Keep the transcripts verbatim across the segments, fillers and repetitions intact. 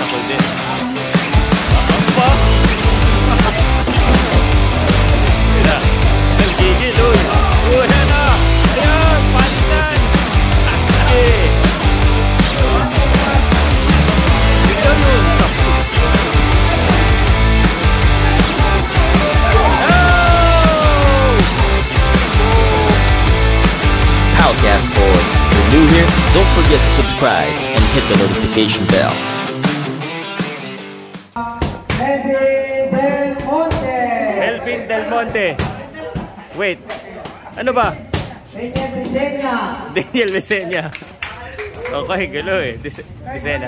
sapol din. Ano ba? Yun na. Nagigil, uy. Uy, na. Ayan, palitan. Sige. Tignan yun, sapol. Powcast boys, if you're new here, don't forget to subscribe and hit the notification bell. Del Monte. Melvin Del Monte. Wait. Ano ba? Daniel Decena. Daniel Decena. Okay, gulo eh. Decena.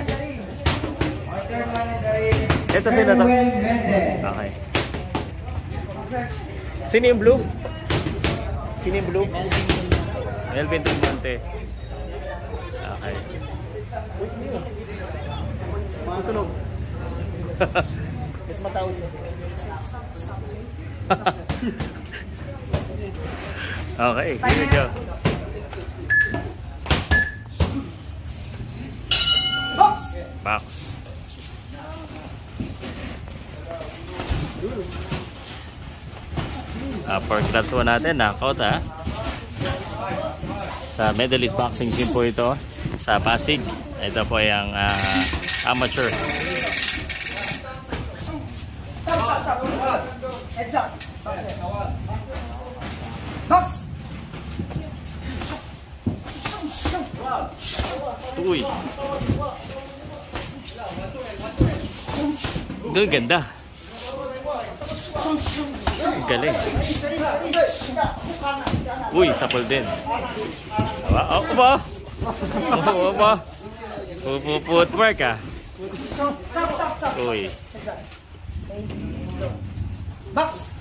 Ito sila to. Okay. Sino yung blue? Sino yung blue? Melvin Del Monte. Okay. Tunog. Mas matawis eh. Okay, here we go. Box. Box. Uh, for clubs po natin, knockout ha. Sa medalist boxing team po ito sa Pasig. Ito po yung uh, amateur. Heads up. Box. Uy. Ang ganda. Ang galing. Uy, sapol din. Ako ba? Ako ba? Footwork ah. Uy. Box.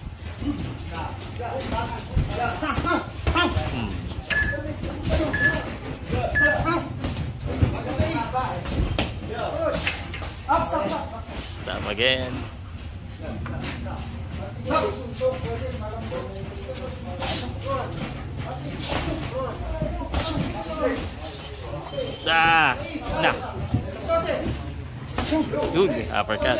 Hmm. Up, stop, stop. Stop again. Ah, nah. Good uppercut.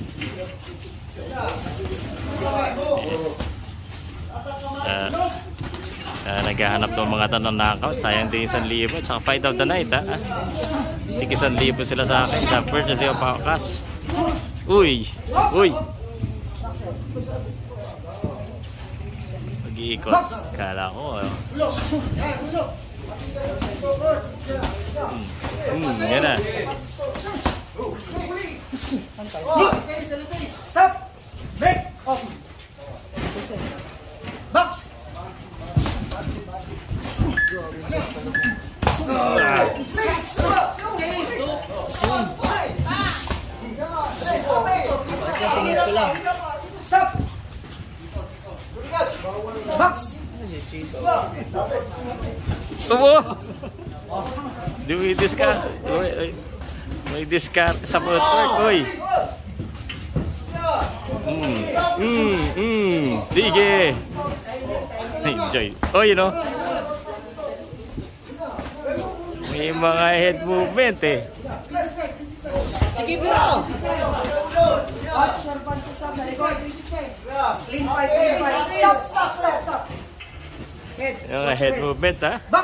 Uh, uh, naghahanap ng mga tanong knockout. Sayang din isang libo. Tsaka fight of the night ha. Tig isang libo sila sa akin sa purchase of Powcast. Uy! Uy! Mag-iikot. Kala ko. Hmm. Hmm. Yan na. Stop. Break. Off. Box. Ah. Stop. Box. Tumo. Do we discard? May discard sa footwork. Uy. Mm. Mm. Mm. Sige. Enjoy. Oh, you know. May mga head movement eh. Sige, bro. Watch your punches sa likod. Clean fight, clean fight. Stop, stop, stop, stop. Head. Yung head movement ha. Box.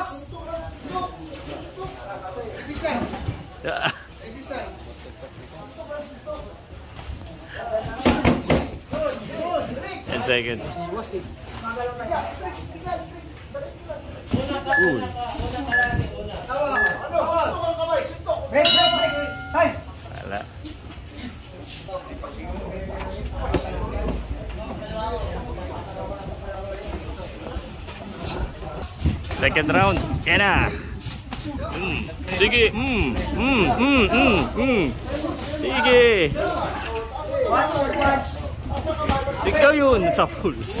ten seconds. Uy. Break, break, break. Time. Wala. Second round. Yan na. Mm. Sige. Mm. Mm. Mm. Mm. Mm. Sige. Watch your punch. Ikaw yun sa pulse.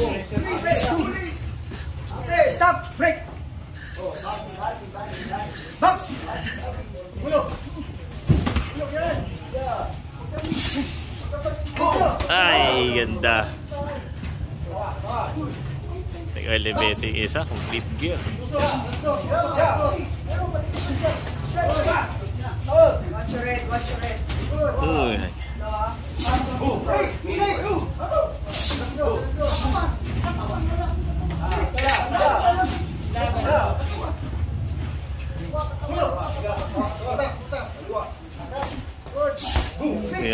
Stop. Break. Box. Ay, ganda. Nag-elevating isa, complete gear. Watch your head, watch your head. Uy.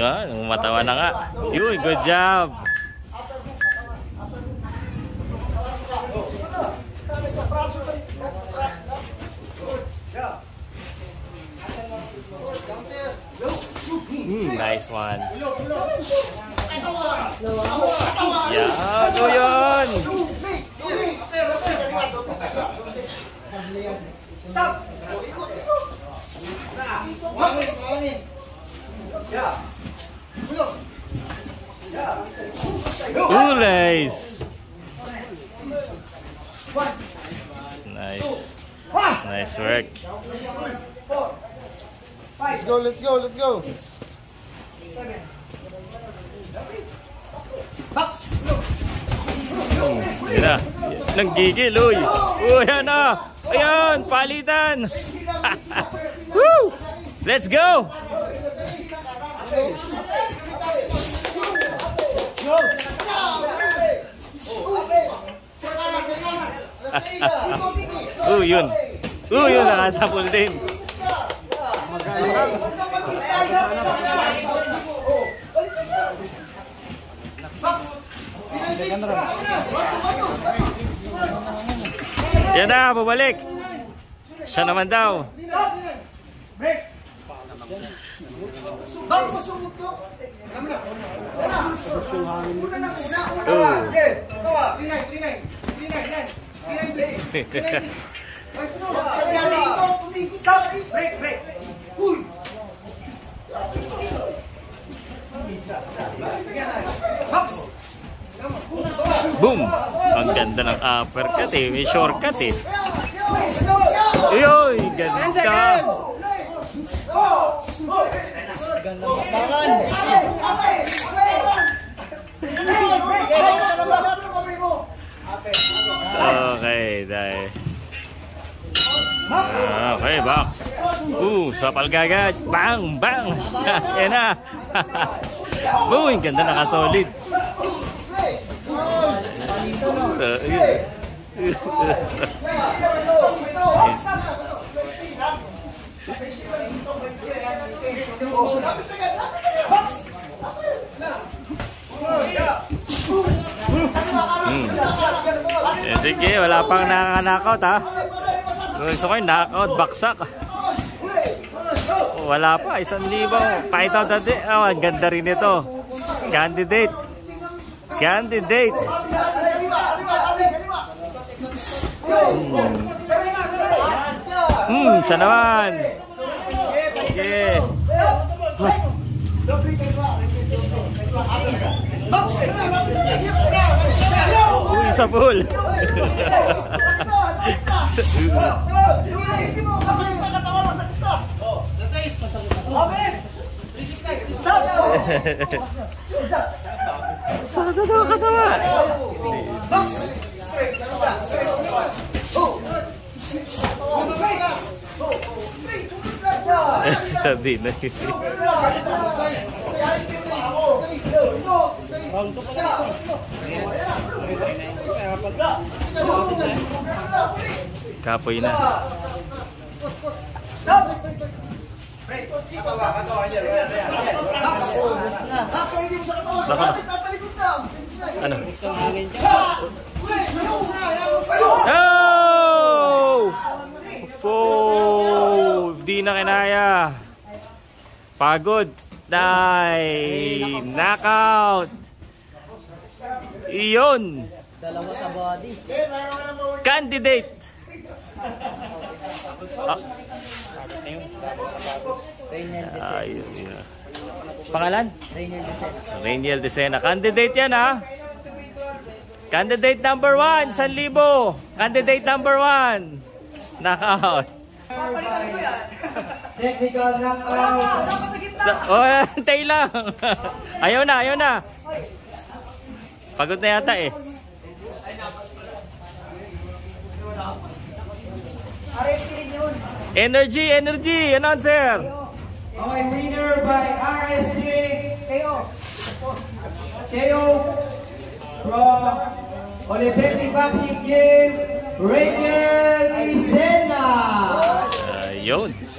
Yan, umatawa na nga. Yun, good job. Mm, nice one. Yan, o yun. Stop! Ulis. Nice. Nice work. Let's go, let's go, let's go. Box! Yan na. Nanggigil, uy. Uy, yan na. Ayan, palitan. Woo! Let's go. Uh, yun. Uh, yun, nakasapul din. Yan na, bumalik. Siya naman daw. Break! Box! Oh. Stop! Break! Break! Uy! Box! Boom! Ang ganda ng uppercut eh. May shortcut eh. Uy, ganda. Okay, dahil. Okay, box. Uh, sapal gagad. Bang, bang. Yan na. Boom, ganda, nakasolid. Uh, yun. Hmm. Eh, sige, wala pang nakaka-knockout ha. Gusto ko yung knockout, baksak. Oh, wala pa, isang libo. Fight out the day. Oh, ang ganda rin ito. Candidate. Candidate. Hmm. Hmm, siya naman. Okay. Uy, sa pool. Sa katawa, katawa. Sabi na yun. Kapoy na. Naka. Ano? Oh! Oh! Di na kinaya. Pagod. Dai. Knockout. Iyon. Dalawa sa body. Candidate. Ah. Ayun, yun. Pangalan? Rainiel Decena. Candidate yan ha. Candidate number one, one thousand. Candidate number one. Knockout. Technical knockout. Oh, tay lang. Ayaw na, ayaw na. Pagod na yata eh. Energy, energy, announcer. Okay, winner by R S J K O. K O from Olympic Boxing Gym, Rainiel Decena. Ayun.